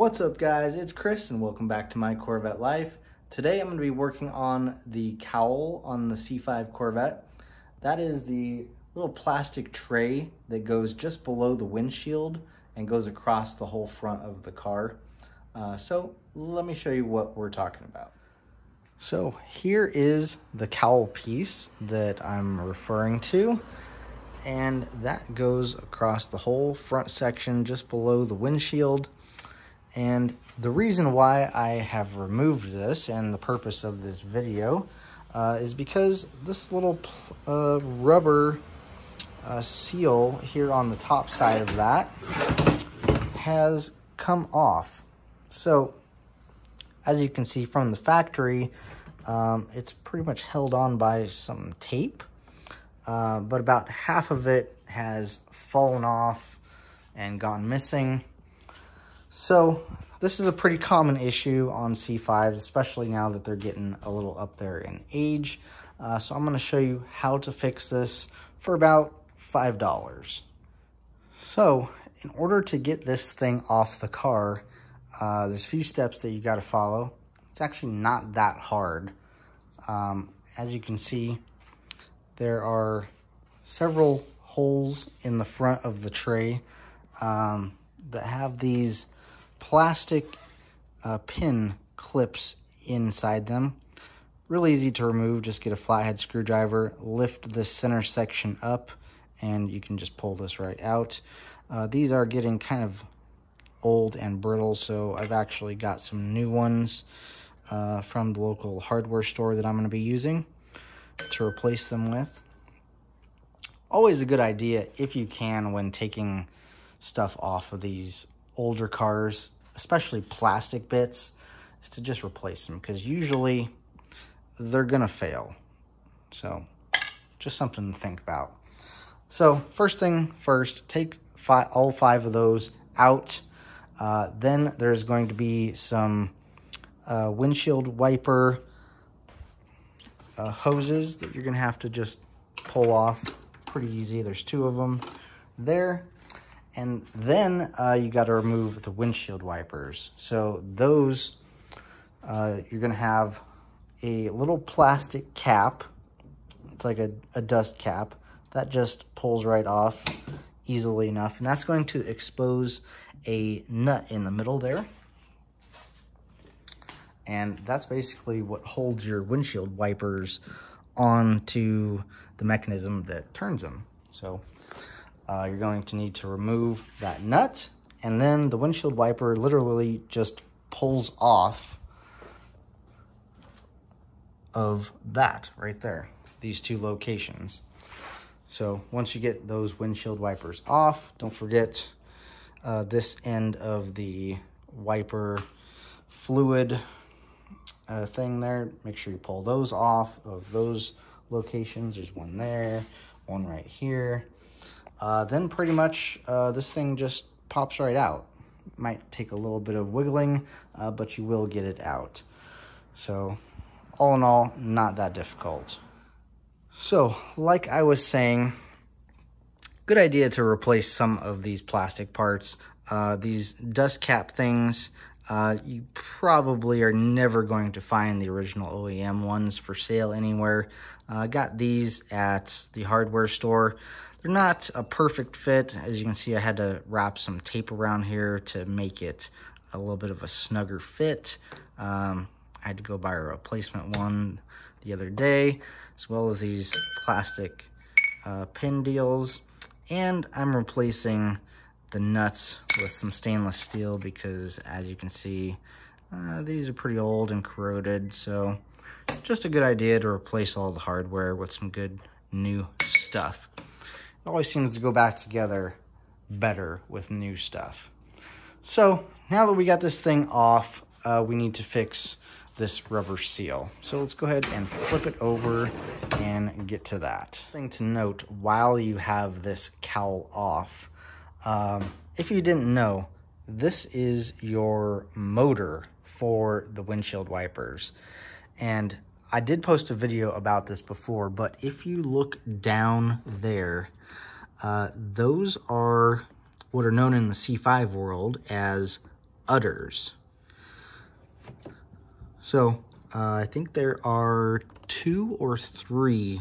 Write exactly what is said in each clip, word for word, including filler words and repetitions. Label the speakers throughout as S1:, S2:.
S1: What's up guys, it's Chris and welcome back to My Corvette Life. Today I'm going to be working on the cowl on the C five Corvette. That is the little plastic tray that goes just below the windshield and goes across the whole front of the car. Uh, so let me show you what we're talking about. So here is the cowl piece that I'm referring to, and that goes across the whole front section just below the windshield. And the reason why I have removed this and the purpose of this video uh, is because this little uh, rubber uh, seal here on the top side of that has come off. So as you can see from the factory, um, it's pretty much held on by some tape, uh, but about half of it has fallen off and gone missing. So this is a pretty common issue on C fives, especially now that they're getting a little up there in age. Uh, so I'm going to show you how to fix this for about five dollars. So in order to get this thing off the car, uh, there's a few steps that you got to follow. It's actually not that hard. Um, as you can see, there are several holes in the front of the tray um, that have these plastic uh, pin clips inside them. Really easy to remove. Just get a flathead screwdriver, lift this center section up, and you can just pull this right out. Uh, these are getting kind of old and brittle, so I've actually got some new ones uh, from the local hardware store that I'm going to be using to replace them with. Always a good idea, if you can, when taking stuff off of these older cars, especially plastic bits, is to just replace them, because usually they're gonna fail. So just something to think about. So first thing first, take five, all five of those out. Uh, then there's going to be some uh, windshield wiper uh, hoses that you're gonna have to just pull off. Pretty easy. There's two of them there. And then uh, you got to remove the windshield wipers. So those, uh, you're going to have a little plastic cap. It's like a, a dust cap. That just pulls right off easily enough. And that's going to expose a nut in the middle there. And that's basically what holds your windshield wipers onto the mechanism that turns them. So Uh, you're going to need to remove that nut, and then the windshield wiper literally just pulls off of that right there, these two locations. So once you get those windshield wipers off, don't forget uh, this end of the wiper fluid uh, thing there. Make sure you pull those off of those locations. There's one there, one right here. Uh, then pretty much uh, this thing just pops right out. Might take a little bit of wiggling, uh, but you will get it out. So all in all, not that difficult. So like I was saying, good idea to replace some of these plastic parts. Uh, these dust cap things, uh, you probably are never going to find the original O E M ones for sale anywhere. I uh, got these at the hardware store. They're not a perfect fit. As you can see, I had to wrap some tape around here to make it a little bit of a snugger fit. Um, I had to go buy a replacement one the other day, as well as these plastic uh, pin deals. And I'm replacing the nuts with some stainless steel because, as you can see, uh, these are pretty old and corroded. So just a good idea to replace all the hardware with some good new stuff. It always seems to go back together better with new stuff. So now that we got this thing off, uh, we need to fix this rubber seal. So let's go ahead and flip it over and get to that. Thing to note while you have this cowl off, um, if you didn't know, this is your motor for the windshield wipers. And I did post a video about this before, but if you look down there, uh, those are what are known in the C five world as udders. So uh, I think there are two or three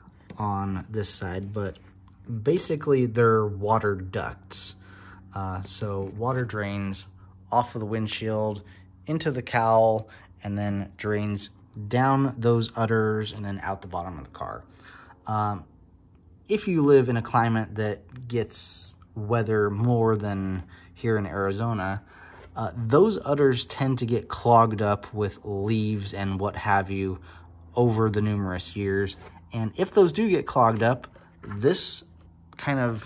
S1: on this side, but basically they're water ducts. Uh, so water drains off of the windshield into the cowl and then drains down those udders and then out the bottom of the car. Um, if you live in a climate that gets weather more than here in Arizona, uh, those udders tend to get clogged up with leaves and what have you over the numerous years. And if those do get clogged up, this kind of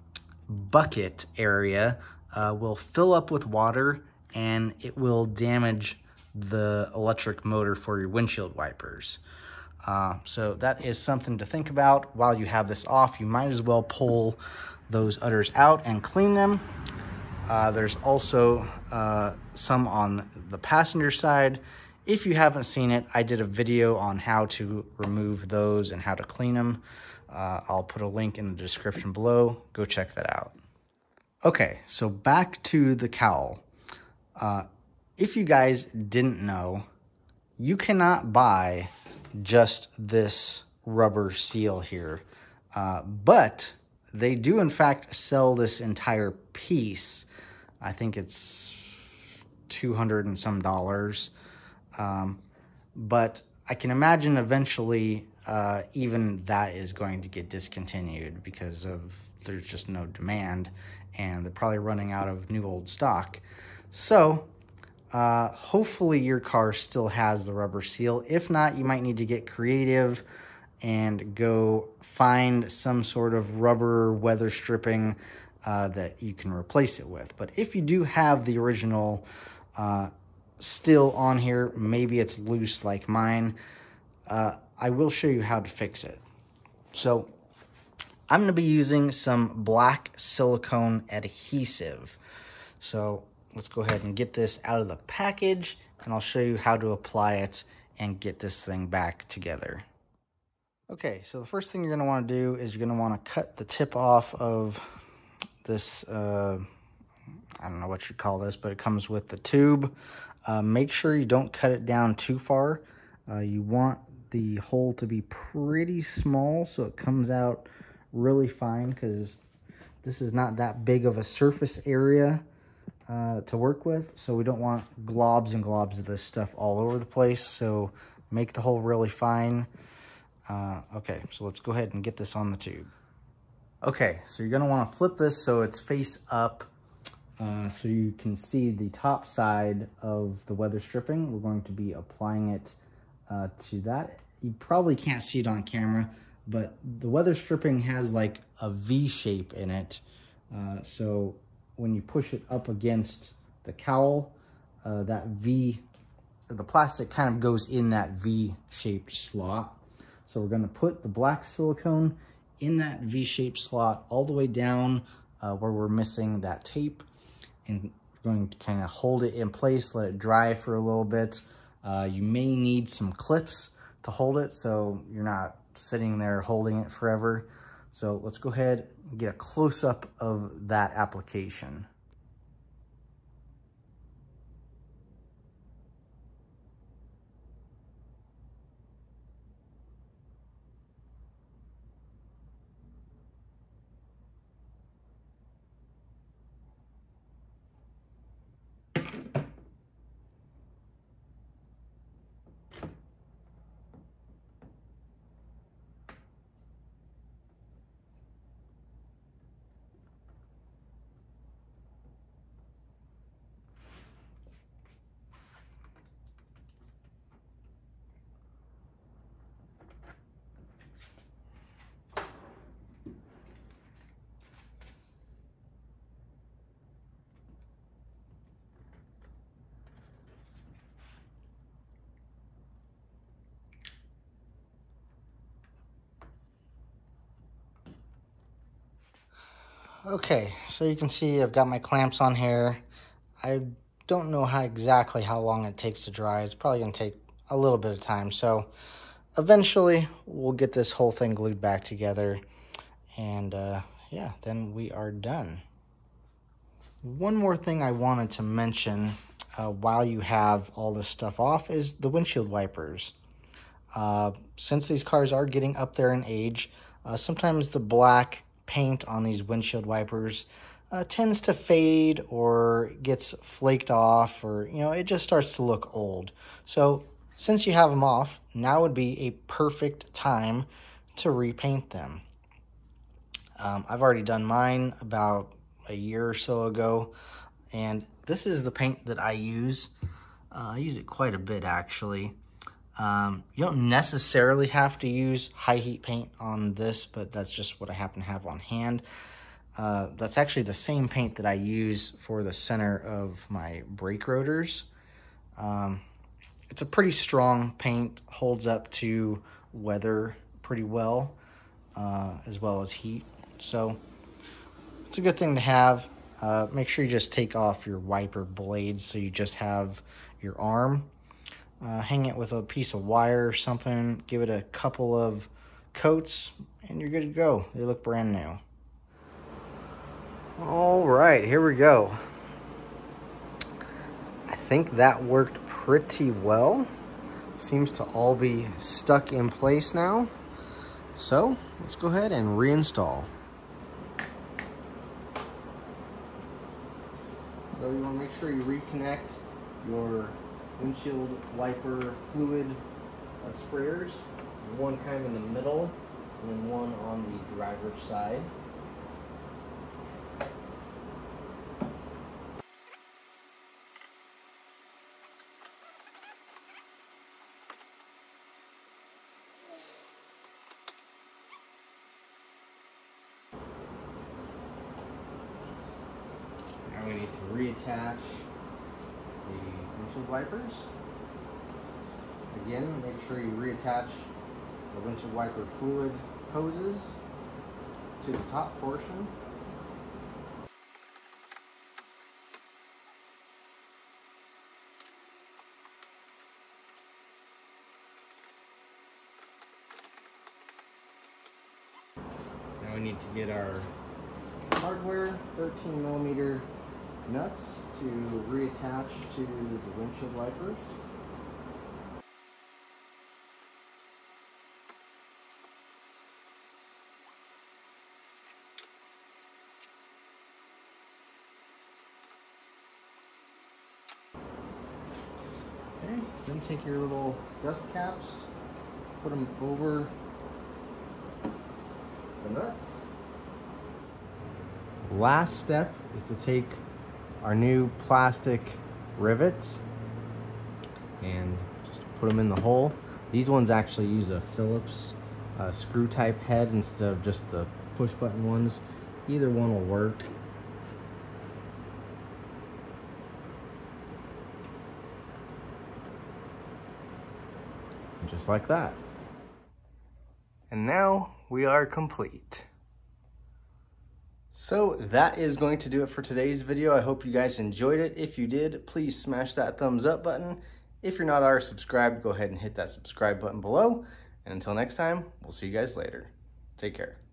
S1: bucket area uh, will fill up with water and it will damage the electric motor for your windshield wipers. Uh, so that is something to think about. While you have this off, you might as well pull those udders out and clean them. Uh, there's also uh, some on the passenger side. If you haven't seen it, I did a video on how to remove those and how to clean them. Uh, I'll put a link in the description below. Go check that out. Okay, so back to the cowl. Uh, if you guys didn't know, you cannot buy just this rubber seal here, uh, but they do in fact sell this entire piece. I think it's two hundred and some dollars, um, but I can imagine eventually uh, even that is going to get discontinued because of there's just no demand and they're probably running out of new old stock. So Uh, hopefully your car still has the rubber seal. If not, you might need to get creative and go find some sort of rubber weather stripping uh, that you can replace it with. But if you do have the original uh, still on here, maybe it's loose like mine, uh, I will show you how to fix it. So I'm going to be using some black silicone adhesive. So let's go ahead and get this out of the package and I'll show you how to apply it and get this thing back together. Okay, so the first thing you're going to want to do is you're going to want to cut the tip off of this, uh, I don't know what you call this, but it comes with the tube. Uh, make sure you don't cut it down too far. Uh, you want the hole to be pretty small so it comes out really fine, because this is not that big of a surface area Uh, to work with, so we don't want globs and globs of this stuff all over the place. So make the hole really fine. Uh, okay, so let's go ahead and get this on the tube. Okay, so you're gonna want to flip this so it's face up, uh, so you can see the top side of the weather stripping. We're going to be applying it uh, to that. You probably can't see it on camera, but the weather stripping has like a V shape in it. Uh, so when you push it up against the cowl, uh, that V, the plastic kind of goes in that V-shaped slot. So we're gonna put the black silicone in that V-shaped slot all the way down uh, where we're missing that tape. And we're going to kind of hold it in place, let it dry for a little bit. Uh, you may need some clips to hold it so you're not sitting there holding it forever. So let's go ahead and get a close-up of that application. Okay, so you can see I've got my clamps on here. I don't know how exactly how long it takes to dry. It's probably going to take a little bit of time. So eventually we'll get this whole thing glued back together. And uh, yeah, then we are done. one more thing I wanted to mention uh, while you have all this stuff off is the windshield wipers. Uh, since these cars are getting up there in age, uh, sometimes the black paint on these windshield wipers uh, tends to fade or gets flaked off, or, you know, it just starts to look old. So since you have them off, now would be a perfect time to repaint them. Um, I've already done mine about a year or so ago, and this is the paint that I use. Uh, I use it quite a bit, actually. Um, you don't necessarily have to use high heat paint on this, but that's just what I happen to have on hand. Uh, that's actually the same paint that I use for the center of my brake rotors. Um, it's a pretty strong paint, holds up to weather pretty well, uh, as well as heat. So it's a good thing to have. Uh, make sure you just take off your wiper blades so you just have your arm. Uh, hang it with a piece of wire or something, give it a couple of coats, and you're good to go. They look brand new. All right, here we go. I think that worked pretty well. Seems to all be stuck in place now. So let's go ahead and reinstall. So you want to make sure you reconnect your windshield wiper fluid uh, sprayers. One kind of in the middle and then one on the driver's side. Now we need to reattach the windshield wipers. Again, make sure you reattach the windshield wiper fluid hoses to the top portion. Now we need to get our hardware thirteen millimeter nuts to reattach to the windshield wipers. Okay, then take your little dust caps, put them over the nuts. Last step is to take our new plastic rivets and just put them in the hole. These ones actually use a Phillips uh, screw type head instead of just the push button ones. Either one will work. Just like that. And now we are complete. So that is going to do it for today's video. I hope you guys enjoyed it. If you did, please smash that thumbs up button. If you're not already subscribed, go ahead and hit that subscribe button below. And until next time, we'll see you guys later. Take care.